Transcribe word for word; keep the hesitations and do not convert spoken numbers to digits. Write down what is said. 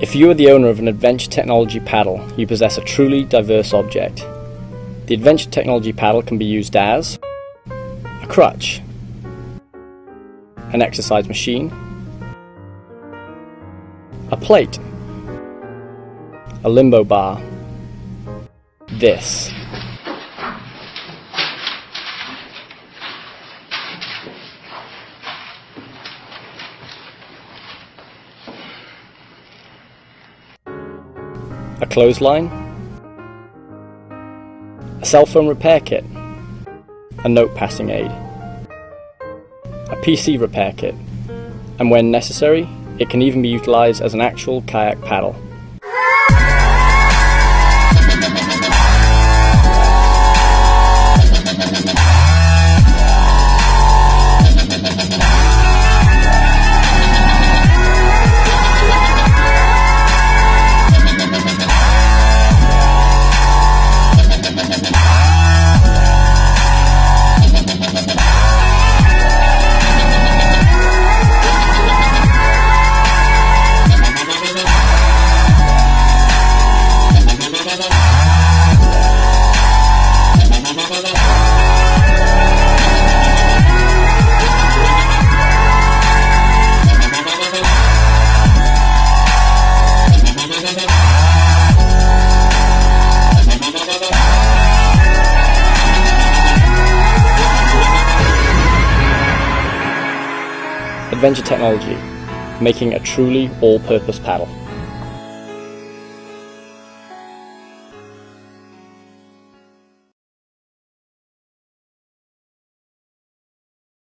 If you are the owner of an Adventure Technology paddle, you possess a truly diverse object. The Adventure Technology paddle can be used as a crutch, an exercise machine, a plate, a limbo bar, this, a clothesline, a cell phone repair kit, a note passing aid, a P C repair kit, and when necessary, it can even be utilised as an actual kayak paddle. Adventure Technology, making a truly all-purpose paddle.